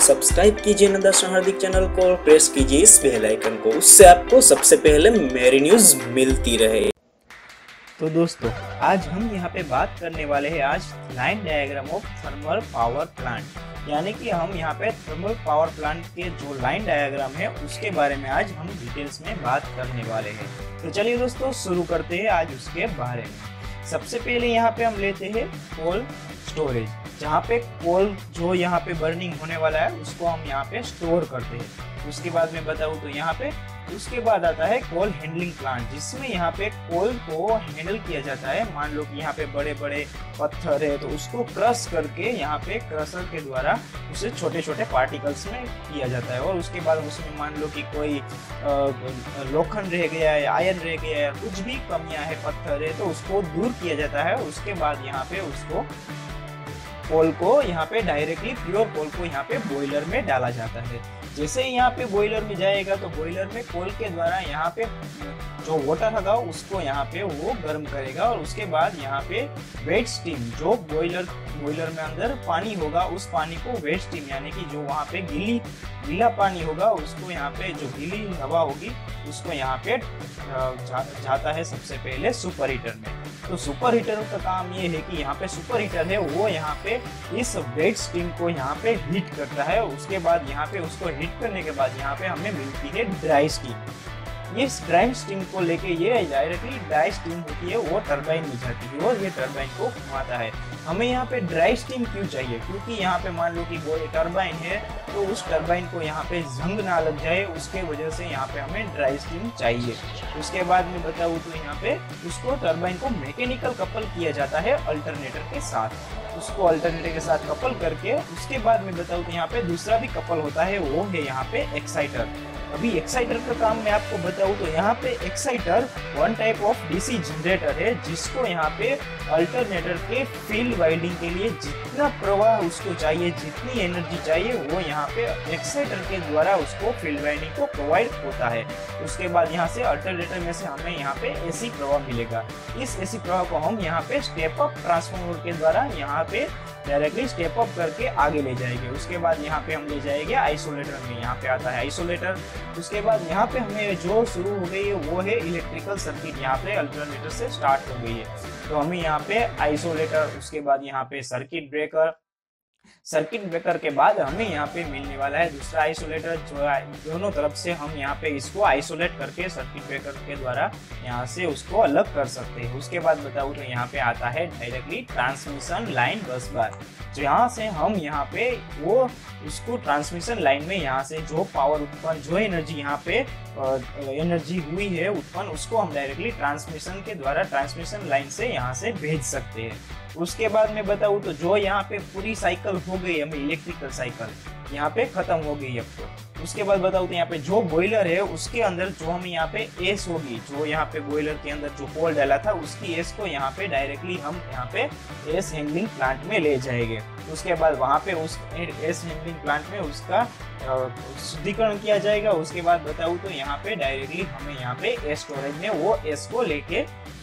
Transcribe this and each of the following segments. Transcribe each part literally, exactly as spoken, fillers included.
Subscribe कीजिए नंदा हार्दिक channel को और प्रेस कीजिए इस बेल आइकन को, उससे आपको सबसे पहले मेरी न्यूज मिलती रहे। तो दोस्तों, आज हम यहाँ पे बात करने वाले हैं आज line diagram of thermal power plant, यानी कि हम यहाँ पे थर्मल पावर प्लांट के जो लाइन डायग्राम है उसके बारे में आज हम डिटेल्स में बात करने वाले हैं। तो चलिए दोस्तों, शुरू करते हैं आज उसके बारे में। सबसे पहले यहाँ पे हम लेते हैं कोल स्टोरेज, जहाँ पे कोल जो यहाँ पे बर्निंग होने वाला है उसको हम यहाँ पे स्टोर करते हैं। उसके बाद में बताऊँ तो यहाँ पे उसके बाद आता है कोल हैंडलिंग प्लांट, जिसमें यहाँ पे कोल को हैंडल किया जाता है। मान लो कि यहाँ पे बड़े बड़े पत्थर है तो उसको क्रश करके यहाँ पे क्रशर के द्वारा उसे छोटे छोटे पार्टिकल्स में किया जाता है, और उसके बाद उसमें मान लो कि कोई लोखंड रह गया है, आयरन रह गया है, कुछ भी कमियां है, पत्थर है, तो उसको दूर किया जाता है। उसके बाद यहाँ पे उसको कोल को यहाँ पे डायरेक्टली प्योर कोल को यहाँ पे बॉयलर में डाला जाता है। जैसे ही यहाँ पे बॉयलर में जाएगा तो बॉयलर में कोल के द्वारा यहाँ पे जो वाटर होगा उसको यहाँ पे वो गर्म करेगा, और उसके बाद यहाँ पे वेट स्टीम, जो बॉयलर बॉयलर में अंदर पानी होगा उस पानी को वेट स्टीम यानी कि जो वहाँ पे गीली गीला पानी होगा उसको यहाँ पे जो गीली हवा होगी उसको यहाँ पे जा, जाता है सबसे पहले सुपर हीटर में। तो सुपर हीटर का काम ये है कि यहाँ पे सुपर हीटर है वो यहाँ पे इस वेट स्टीम को यहाँ पे हीट करता है। उसके बाद यहाँ पे उसको हीट करने के बाद यहाँ पे हमें मिलती है ड्राई स्टीम। ये ड्राई स्टीम को लेके ये डायरेक्टली ड्राई स्टीम होती है वो टरबाइन में जाती है और ये टरबाइन को घुमाता है। हमें यहाँ पे ड्राई स्टीम क्यों चाहिए? क्योंकि यहाँ पे मान लो कि वो टरबाइन है तो उस टरबाइन को यहाँ पे जंग ना लग जाए, उसके वजह से यहाँ पे हमें ड्राई स्टीम चाहिए। उसके बाद में बताऊँ तो यहाँ पे उसको टरबाइन को मैकेनिकल कपल किया जाता है अल्टरनेटर के साथ। उसको अल्टरनेटर के साथ कपल करके उसके बाद में बताऊँ तो यहाँ पे दूसरा भी कपल होता है, वो है यहाँ पे एक्साइटर। अभी एक्साइटर का काम मैं आपको बताऊं तो यहाँ पे exciter one type of DC generator है, जिसको यहाँ पे अल्टरनेटर के फील्ड वाइंडिंग के लिए जितना प्रवाह उसको चाहिए, जितनी एनर्जी चाहिए, वो यहाँ पे एक्साइटर के द्वारा उसको फील्ड वाइंडिंग को प्रोवाइड होता है। उसके बाद यहाँ से अल्टरनेटर में से हमें यहाँ पे एसी प्रवाह मिलेगा। इस एसी प्रवाह को हम यहाँ पे स्टेप अप ट्रांसफार्मर के द्वारा यहाँ पे डायरेक्टली स्टेप अप करके आगे ले जाएंगे। उसके बाद यहाँ पे हम ले जाएंगे आइसोलेटर में, यहाँ पे आता है आइसोलेटर। उसके बाद यहाँ पे हमें जो शुरू हो गई है वो है इलेक्ट्रिकल सर्किट, यहाँ पे अल्टरनेटर से स्टार्ट हो गई है। तो हमें यहाँ पे आइसोलेटर, उसके बाद यहाँ पे सर्किट ब्रेकर, सर्किट ब्रेकर के बाद हमें यहाँ पे मिलने वाला है दूसरा आइसोलेटर, जो दोनों तरफ से हम यहाँ पे इसको आइसोलेट करके सर्किट ब्रेकर के द्वारा यहाँ से उसको अलग कर सकते हैं। उसके बाद बताऊँ तो यहाँ पे आता है डायरेक्टली ट्रांसमिशन लाइन बस बार, जो यहाँ से हम यहाँ पे वो उसको ट्रांसमिशन लाइन में यहाँ से जो पावर उत्पन्न, जो एनर्जी यहाँ पे एनर्जी हुई है उत्पन्न, उसको हम डायरेक्टली ट्रांसमिशन के द्वारा ट्रांसमिशन लाइन से यहाँ से भेज सकते हैं। उसके बाद मैं बताऊँ तो जो यहाँ पे पूरी साइकिल हो गई हमें इलेक्ट्रिकल साइकिल यहाँ पे खत्म हो गई अब तो। उसके बाद बताऊँ तो यहाँ पे जो बॉयलर है उसके अंदर जो हमें यहाँ पे एस होगी, जो यहाँ पे बॉयलर के अंदर जो कोल डाला था उसकी एस को यहाँ पे डायरेक्टली हम यहाँ पे एस हैंडलिंग प्लांट में ले जाएंगे। उसके बाद वहाँ पे उस एस हैंडलिंग प्लांट में उसका शुद्धिकरण किया जाएगा। उसके बाद बताऊँ तो यहाँ पे डायरेक्टली हमें यहाँ पे एस स्टोरेज में वो एस को लेके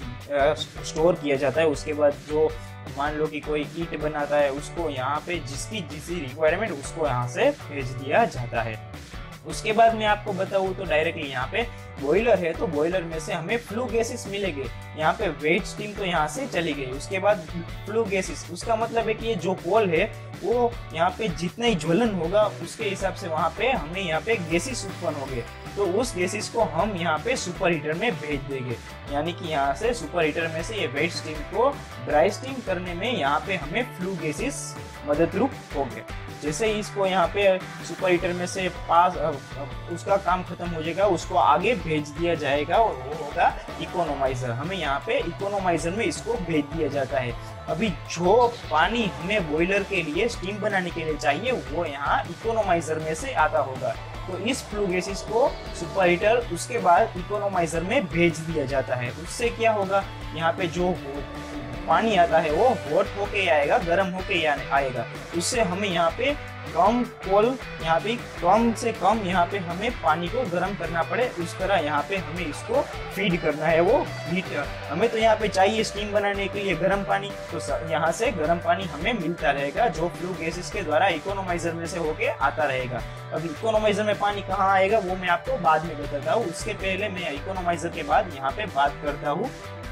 स्टोर किया जाता है। उसके बाद जो मान लो कि कोई ईंट बनाता है उसको यहाँ पे जिसकी जिसकी रिक्वायरमेंट उसको यहाँ से भेज दिया जाता है। उसके बाद मैं आपको बताऊँ तो डायरेक्टली यहाँ पे बॉयलर है तो बॉयलर में से हमें फ्लू गैसेस मिलेंगे। यहाँ पे वेट स्टीम तो यहाँ से चली गई, उसके बाद फ्लू गैसेस, उसका मतलब है कि ये जो कोल है वो यहाँ पे जितना ही ज्वलन होगा उसके हिसाब से वहाँ पे हमें यहाँ पे गैसेस उत्पन्न हो गए, तो उस गैसेस को हम यहाँ पे सुपर हीटर में भेज देंगे। यानी कि यहाँ से सुपर हीटर में से ये वेट स्टीम को ड्राई स्टीम करने में यहाँ पे हमें फ्लू गैसेस मदद रूप हो गए। जैसे ही इसको यहाँ पे सुपर हीटर में से पास उसका काम खत्म हो जाएगा, उसको आगे भेज दिया जाएगा और वो होगा इकोनोमाइजर। हमें यहाँ पे इकोनोमाइजर में इसको भेज दिया जाता है। अभी जो पानी हमें बॉयलर के लिए स्टीम बनाने के लिए चाहिए वो यहाँ इकोनोमाइजर में से आता होगा। तो इस फ्लू गैसेस को सुपर हीटर उसके बाद इकोनोमाइजर में भेज दिया जाता है। उससे क्या होगा, यहाँ पे जो पानी आता है वो हॉट होके आएगा, गर्म होके आएगा। उससे हमें यहाँ पे कम कोल यहाँ पे कम से कम यहाँ पे हमें पानी को गर्म करना पड़े, उस तरह यहाँ पे हमें इसको फीड करना है वो हीटर। हमें तो यहाँ पे चाहिए स्टीम बनाने के लिए गर्म पानी, तो यहाँ से गर्म पानी हमें मिलता रहेगा जो फ्लू गैसेस के द्वारा इकोनोमाइजर में से होके आता रहेगा। अब इकोनोमाइजर में पानी कहाँ आएगा वो मैं आपको बाद में बताता हूँ। उसके पहले मैं इकोनोमाइजर के बाद यहाँ पे बात करता हूँ,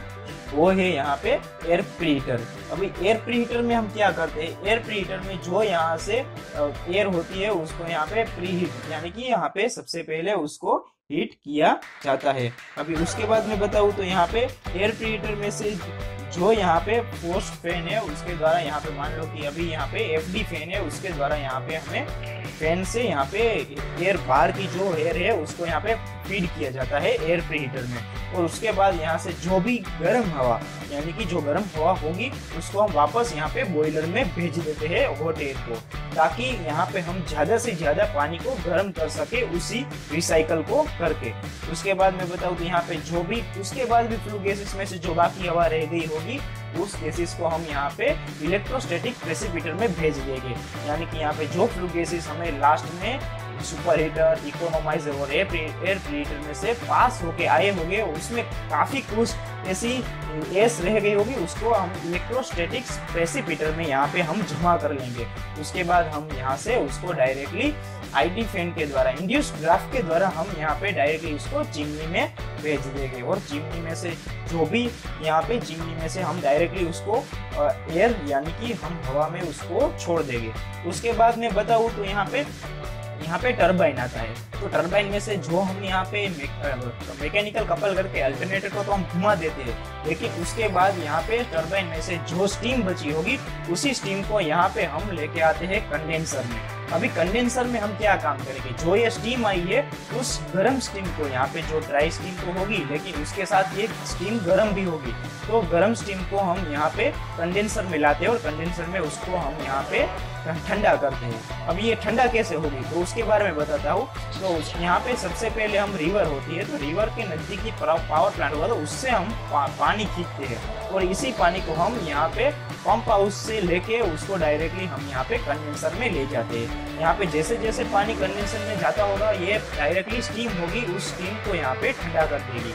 वो है यहाँ पे एयर प्रीहीटर। अभी एयर प्रीहीटर में हम क्या करते हैं, एयर प्रीहीटर में जो यहाँ से एयर होती है उसको यहाँ पे प्रीहीट यानी कि यहाँ पे सबसे पहले उसको हीट किया जाता है। अभी उसके बाद मैं बताऊँ तो यहाँ पे एयर प्रीहीटर में से जो यहाँ पे फोर्स्ड फैन है उसके द्वारा यहाँ पे मान लो कि अभी यहाँ पे एफडी फैन है, उसके द्वारा यहाँ पे हमें फैन से यहाँ पे एयर बाहर की जो एयर है उसको यहाँ पे फीड किया जाता है एयर प्रीहीटर में। और उसके बाद यहाँ से जो भी गर्म हवा यानी कि जो गर्म हवा होगी उसको हम वापस यहाँ पे बॉयलर में भेज देते हैं हॉट एयर को, ताकि यहाँ पे हम ज्यादा से ज्यादा पानी को गर्म कर सके उसी रिसाइकल को करके। उसके बाद मैं बताऊँ तो यहाँ पे जो भी उसके बाद भी फ्लू गैसेस में से जो बाकी हवा रह गई होगी उस गैसेस को हम यहाँ पे इलेक्ट्रोस्टैटिक प्रेसिपिटेटर में भेज देंगे। यानी कि यहाँ पे जो फ्लू गैसेस हमें लास्ट में सुपर हीटर, इकोनोमाइजर और एयर प्रीहीटर में से पास होके आए होंगे, उसमें काफी कुछ ऐसी एस रह गई होगी, उसको हम इलेक्ट्रोस्टैटिक प्रेसिपिटेटर में यहाँ पे हम जमा कर लेंगे। उसके बाद हम यहाँ से उसको डायरेक्टली आईडी फैन के द्वारा इंड्यूस्ड ड्राफ्ट के द्वारा हम यहाँ पे डायरेक्टली उसको चिमनी में भेज देंगे। और चिमनी में से जो भी यहाँ पे चिमनी में से हम डायरेक्टली उसको एयर यानी कि हम हवा में उसको छोड़ देंगे। उसके बाद मैं बताऊँ तो यहाँ पे यहाँ पे टरबाइन आता है, तो टरबाइन में से जो हम यहाँ पे मैकेनिकल कपल करके अल्टरनेटर को तो हम घुमा देते हैं, लेकिन उसके बाद यहाँ पे टरबाइन में से जो स्टीम बची होगी उसी स्टीम को यहाँ पे हम लेके आते हैं कंडेंसर में। अभी कंडेंसर में हम क्या काम करेंगे, जो ये स्टीम आई है उस गर्म स्टीम को यहाँ पे जो ड्राई स्टीम तो होगी लेकिन उसके साथ ये स्टीम गर्म भी होगी, तो गर्म स्टीम को हम यहाँ पे कंडेंसर में लाते हैं और कंडेंसर में उसको हम यहाँ पे ठंडा करते हैं। अब ये ठंडा कैसे होगी तो उसके बारे में बताता हूँ। तो यहाँ पे सबसे पहले हम रिवर होती है, तो रिवर के नजदीकी पावर प्लांट होगा तो उससे हम पा, पानी खींचते हैं और इसी पानी को हम यहाँ पे पंप हाउस से लेके उसको डायरेक्टली हम यहाँ पे कंडेंसर में ले जाते हैं। यहाँ पे जैसे जैसे पानी कंडेंसर में जाता होगा ये डायरेक्टली स्टीम होगी, उस स्टीम को यहाँ पे ठंडा कर देगी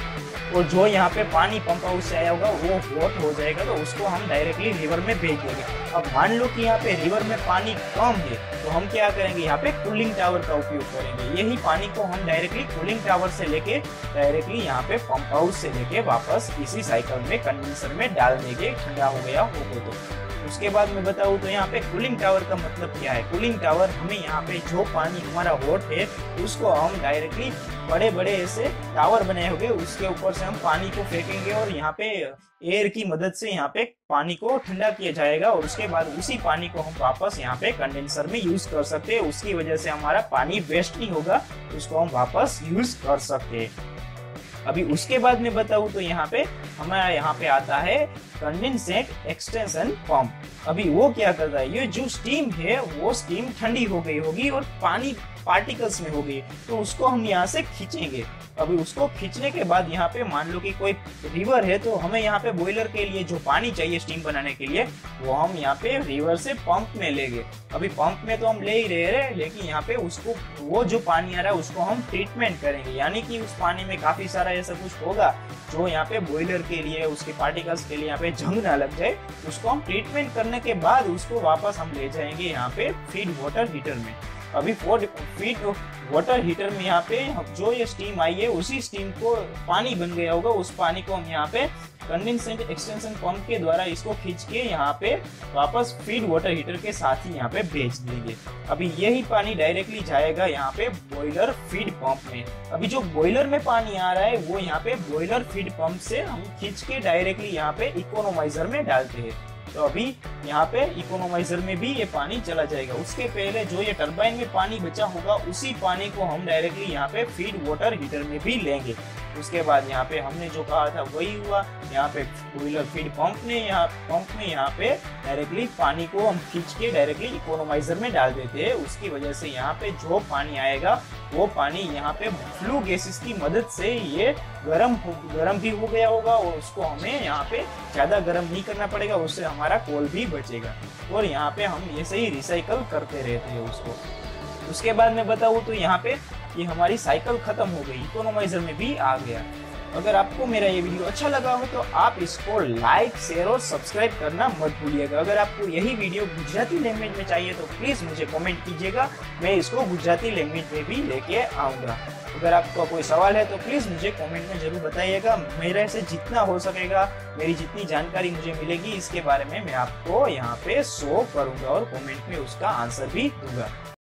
और जो यहाँ पे पानी पंप हाउस से आया होगा वो हॉट हो जाएगा, तो उसको हम डायरेक्टली रिवर में भेज देंगे। अब मान लो कि यहाँ पे रिवर में पानी कम है तो हम क्या करेंगे, यहाँ पे कूलिंग टावर का उपयोग करेंगे। यही पानी को हम डायरेक्टली कूलिंग टावर से लेके डायरेक्टली यहाँ पे पंप हाउस से लेके वापस इसी साइकिल में कंडेंसर में डाल देंगे, ठंडा हो गया होगा तो। उसके बाद मैं बताऊँ तो यहाँ पे कूलिंग टावर का मतलब क्या है। कूलिंग टावर हमें यहाँ पे जो पानी हमारा हॉट है उसको हम डायरेक्टली बड़े बड़े ऐसे टावर बनाए होंगे, उसके ऊपर से हम पानी को फेंकेंगे और यहाँ पे एयर की मदद से यहाँ पे पानी को ठंडा किया जाएगा और उसके बाद उसी पानी को हम वापस यहाँ पे कंडेंसर में यूज कर सकते हैं। उसकी वजह से हमारा पानी वेस्ट नहीं होगा, उसको हम वापस यूज कर सकते हैं। अभी उसके बाद में बताऊँ तो यहाँ पे हमारा यहाँ पे आता है कंडेंसेट एक्सटेंशन पंप। अभी वो क्या करता है, ये जो स्टीम है वो स्टीम ठंडी हो गई होगी और पानी पार्टिकल्स में हो गई, तो उसको हम यहाँ से खींचेंगे। अभी उसको खींचने के बाद यहाँ पे मान लो कि कोई रिवर है तो हमें यहाँ पे बॉयलर के लिए जो पानी चाहिए स्टीम बनाने के लिए वो हम यहाँ पे रिवर से पंप में लेंगे। अभी पंप में तो हम ले ही रहे हैं, लेकिन यहाँ पे उसको वो जो पानी आ रहा है उसको हम ट्रीटमेंट करेंगे, यानी कि उस पानी में काफी सारा ऐसा कुछ होगा जो यहाँ पे बॉयलर के लिए उसके पार्टिकल्स के लिए यहाँ पे जंग ना लग जाए। उसको हम ट्रीटमेंट करने के बाद उसको वापस हम ले जाएंगे यहाँ पे फीड वाटर हीटर में। अभी फीड वाटर हीटर में यहाँ पे जो ये स्टीम आई है उसी स्टीम को पानी बन गया होगा, उस पानी को हम यहाँ पे कंडेंसेट एक्सटेंशन पंप के द्वारा इसको खींच के यहाँ पे वापस फीड वाटर हीटर के साथ ही यहाँ पे भेज देंगे। अभी यही पानी डायरेक्टली जाएगा यहाँ पे बॉयलर फीड पंप में। अभी जो बॉयलर में पानी आ रहा है वो यहाँ पे बॉयलर फीड पंप से हम खींच के डायरेक्टली यहाँ पे इकोनोमाइजर में डालते हैं। तो अभी यहाँ पे इकोनोमाइजर में भी ये पानी चला जाएगा। उसके पहले जो ये टरबाइन में पानी बचा होगा उसी पानी को हम डायरेक्टली यहाँ पे फीड वाटर हीटर में भी लेंगे। उसके बाद यहाँ पे हमने जो कहा था वही हुआ, यहाँ पे बॉयलर फीड पंप ने यहाँ पंप में यहाँ पे डायरेक्टली पानी को हम खींच के डायरेक्टली इकोनोमाइजर में डाल देते हैं। उसकी वजह से यहाँ पे जो पानी आएगा वो पानी यहाँ पे फ्लू गैसेस की मदद से ये गर्म हो गर्म भी हो गया होगा और उसको हमें यहाँ पे ज़्यादा गर्म नहीं करना पड़ेगा, उससे हमारा कोल भी बचेगा और यहाँ पे हम ऐसे ही रिसाइकल करते रहते हैं उसको। उसके बाद मैं बताऊँ तो यहाँ पे ये हमारी साइकिल खत्म हो गई, इकोनोमाइजर में भी आ गया। अगर आपको मेरा ये वीडियो अच्छा लगा हो तो आप इसको लाइक, शेयर और सब्सक्राइब करना मत भूलिएगा। अगर आपको यही वीडियो गुजराती लैंग्वेज में चाहिए तो प्लीज़ मुझे कमेंट कीजिएगा, मैं इसको गुजराती लैंग्वेज में भी लेके आऊँगा। अगर आपका कोई सवाल है तो प्लीज़ मुझे कमेंट में ज़रूर बताइएगा। मेरे से जितना हो सकेगा, मेरी जितनी जानकारी मुझे मिलेगी इसके बारे में मैं आपको यहाँ पे शो करूँगा और कमेंट में उसका आंसर भी दूंगा।